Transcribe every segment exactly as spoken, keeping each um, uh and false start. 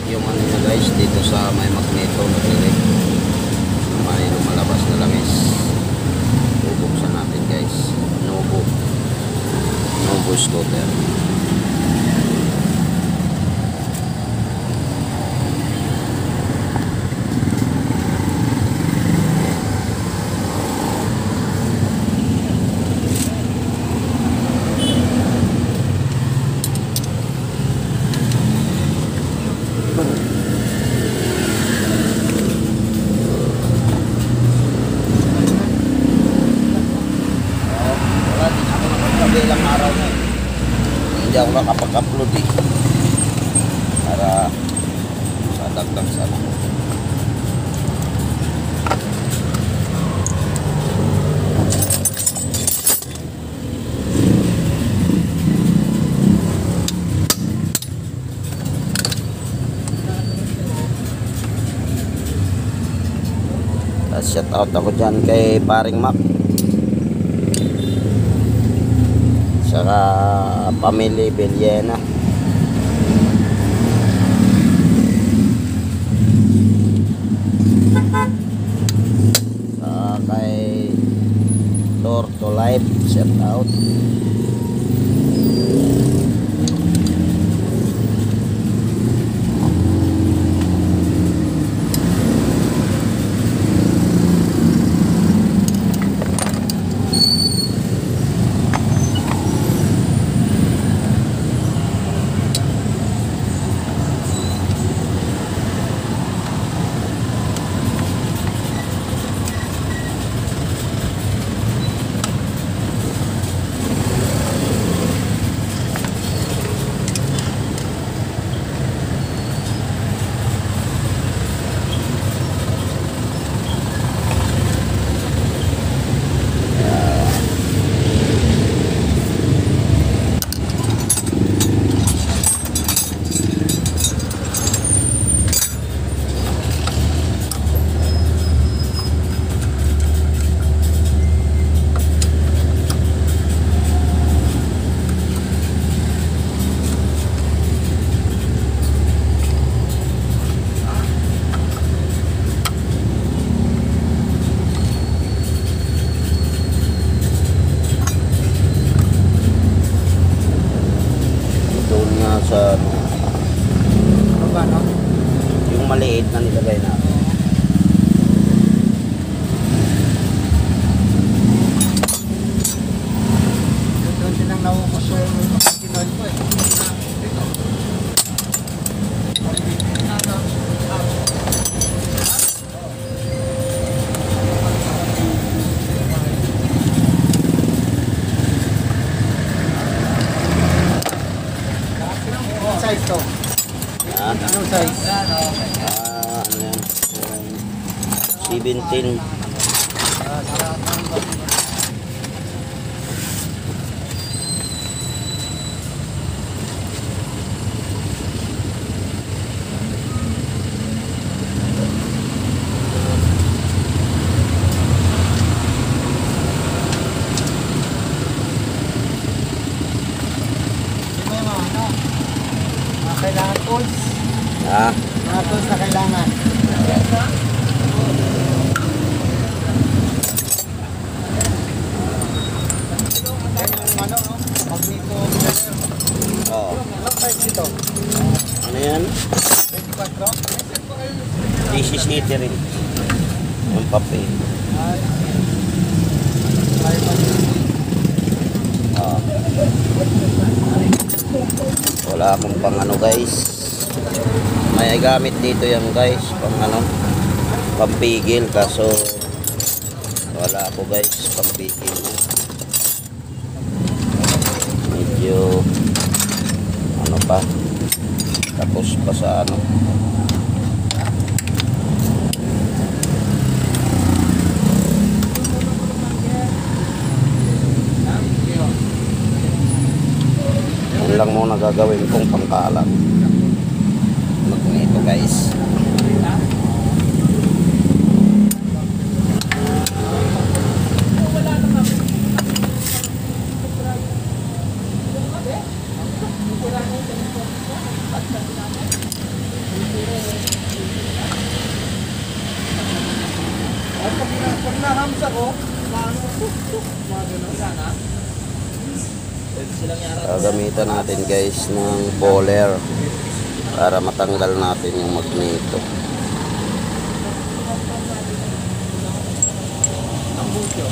yung ano niya guys, dito sa may magneto nagre-red. May lumalabas na langis. Bubuksan natin guys. Novo. Novo scooter. Ilang araw na eh. Hindi ako nakapag-upload eh. Para sa dagdag sana. Shout out ako dyan kay Paring Mac. Saka Pamily Villena. Saka kay Torto Life, shout out. Sa ano ba, no? Yung maliit na nilagay natin. Doon din ang nauuso yung kinoy ko eh. Size to? Ah, Anong size? ah, ano yan? seventeen. Kailangan tools. Ah, Mga tools na kailangan. Yan yung ano, no? Magneto. oo. Anong size dito? Ano yan? twenty-four? This is eighty rin. Yung papel. Ay. Ay, Ah. Wala akong pang ano guys. May gamit dito yan guys. Pang ano. Pampigil. Kaso wala ako guys. Pampigil. Medyo ano pa. Tapos pa sa ano. Yan lang muna gagawin kong pangkalat. Magneto guys. Pag nahams ako, paano? Mga ganun. Sana? Gagamitan natin guys ng bowler para matanggal natin yung magneto. Ang buto.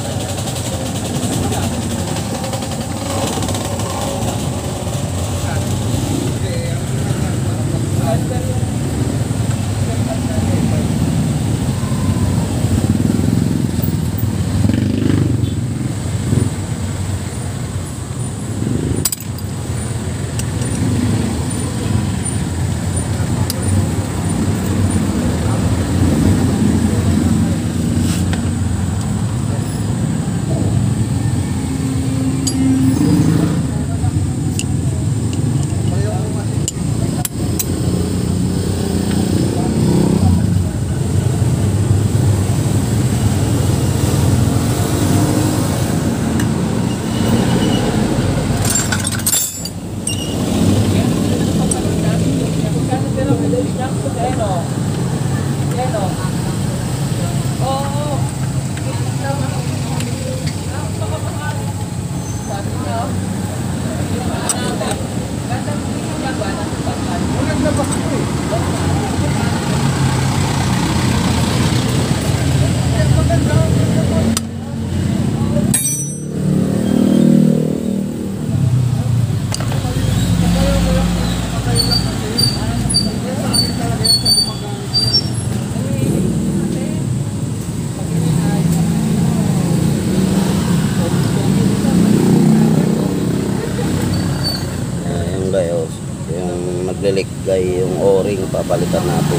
Naglelik gay yung o-ring, papalitan natin.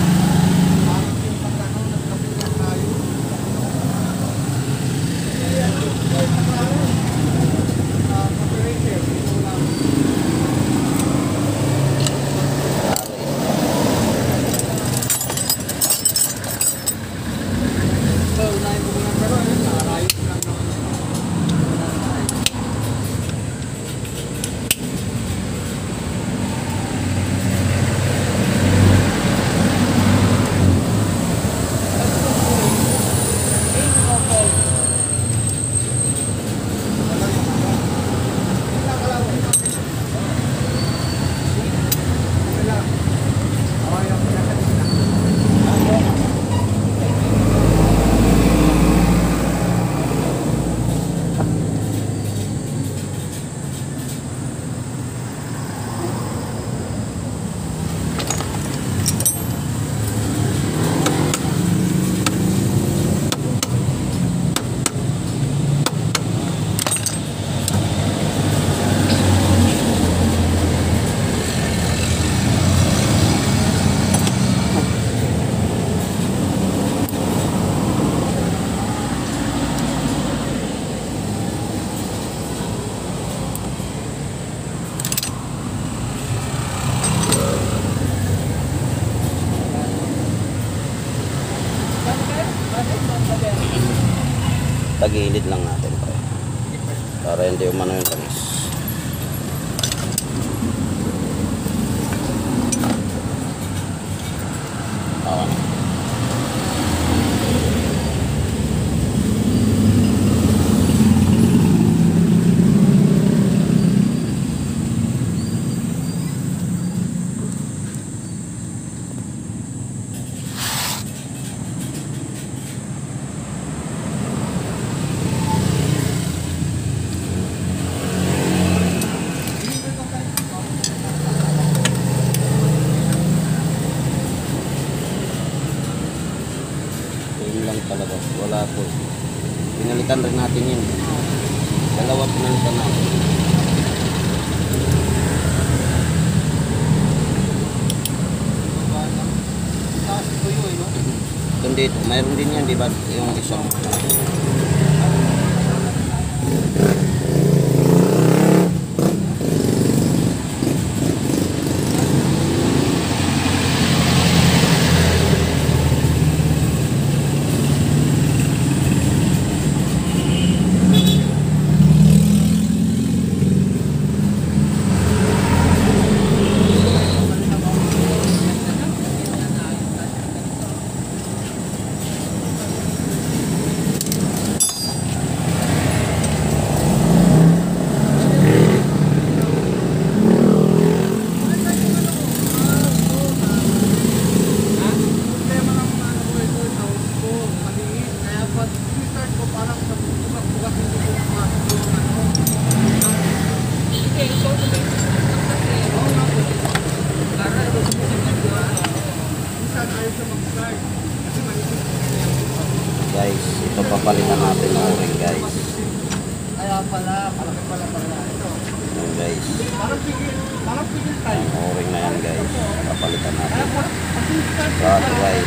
Tagilid lang natin pre, para hindi umano yung tamis. Oo. Talaga wala po, pinalitan rin natin yun, dalawa pinalitan natin. Doon dito mayroon din yan, di ba, yung isang Guys, ito papalitan natin ng o-ring guys. Kaya pala, malaki pala pala ito. Ayan guys. Parang pigil, parang pigil tayo. Ang o-ring na yan guys. Papalitan natin. Kaya parang pigil tayo. Bago guys.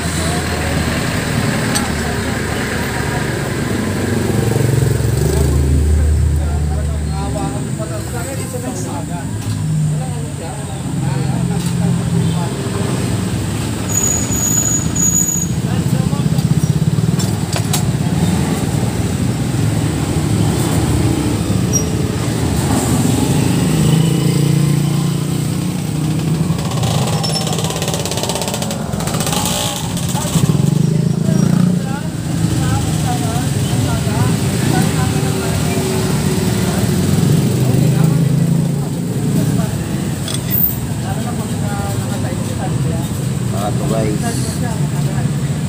Bago guys.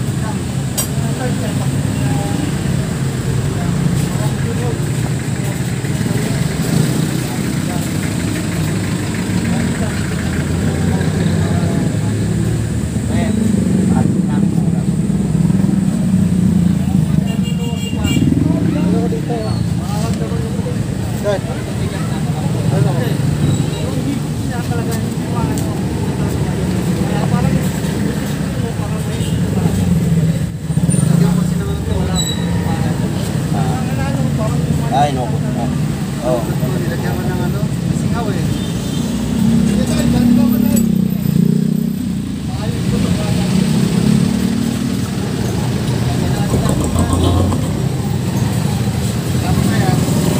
Ay, no. Oh. Nilagyan mo ng ano, singaw eh. Ito ay ganito mo na. Ayos ko to. Tama na yan.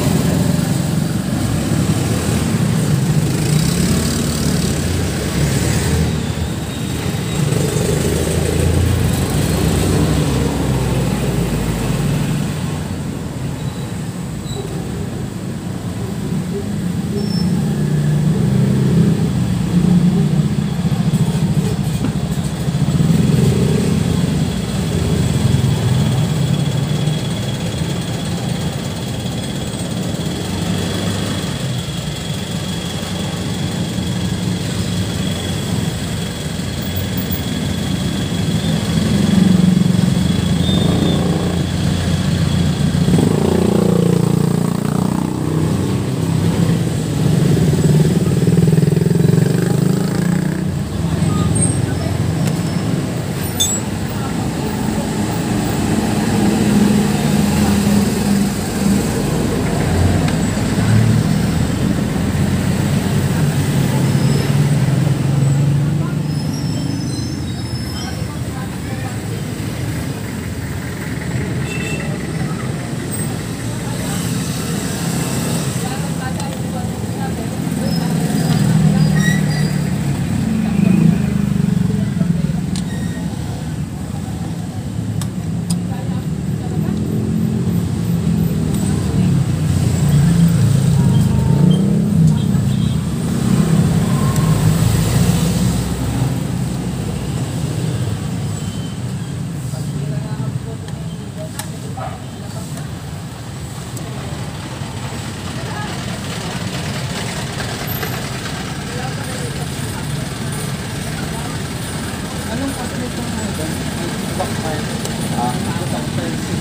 Anong kasi itong ano ba? Backfire. Ah, Backfire seat.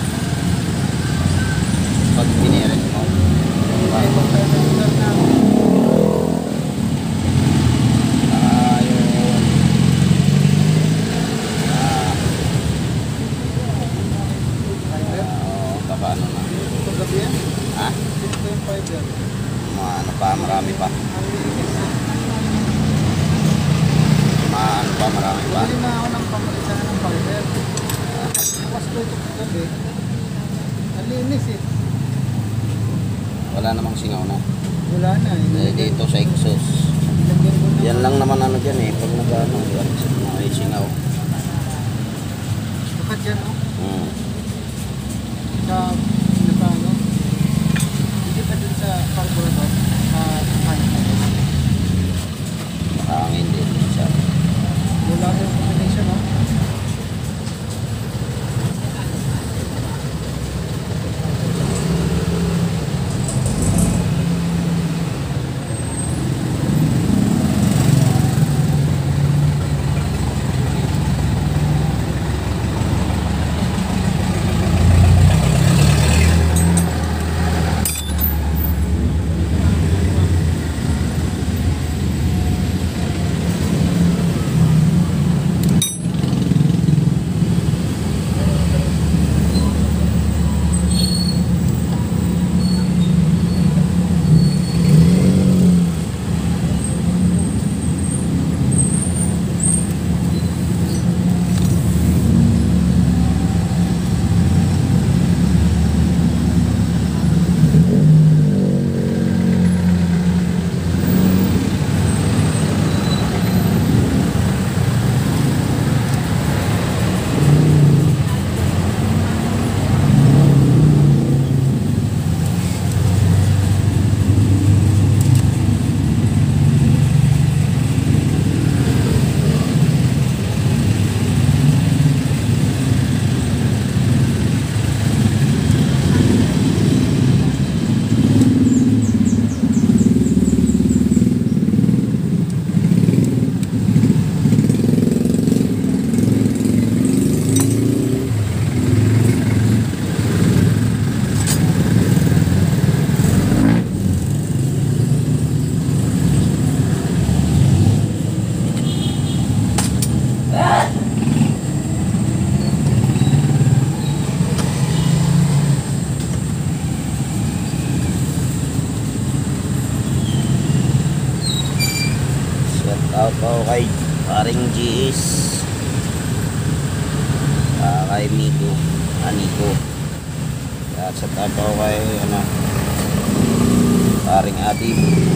pag pinirin mo. Ay, backfire na lugar na. Ah, yun. Ah, Fiber. oo, paano na. Ito gabi yan. Ha? Ito yung fiber. Mga ano pa, marami pa. Ang linis na. Mga ano pa, marami pa. Bumili na ako ng pamalisan ng fiber. Tapos ko ito gabi. Ang linis eh. Wala namang singaw na. Wala na Eh, eh. dito sa exhaust. Ilagyan ko na. Yan lang naman ano dyan eh. Pag nag-ano, yan, may singaw. Bukat yan oh. Hmm. Sa pinapano. Hindi pa dun sa carburetor ba? Sa hangin. Makahangin din siya. Wala yung combination oh. kay paring G S. Uh, kay Miko. Aniko. At sa tato kay ano, paring Adi.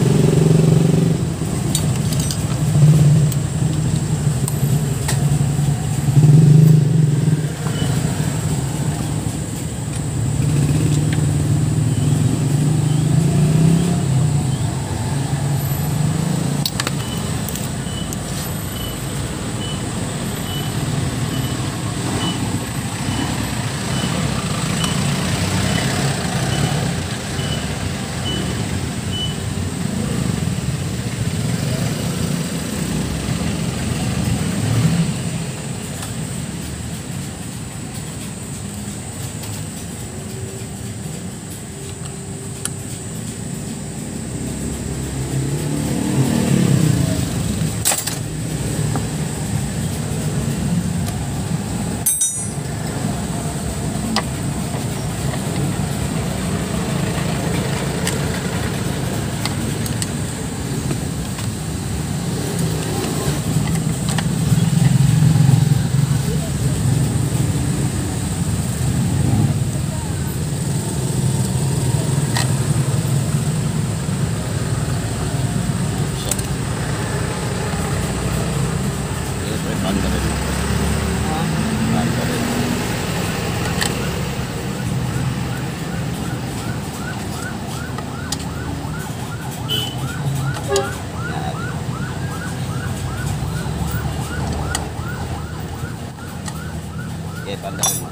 Okay, pandarin mo.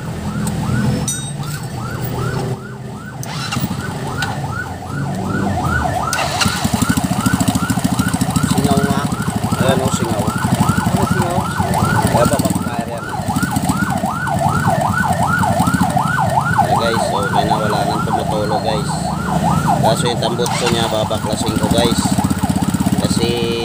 Singaw nga. Ayan o, singaw. Ano singaw? Kaya pa papakair yan. Kaya guys, okay na, wala nang tumutulo guys. Kaso yung tambutso niya babaklasin ko guys. Kasi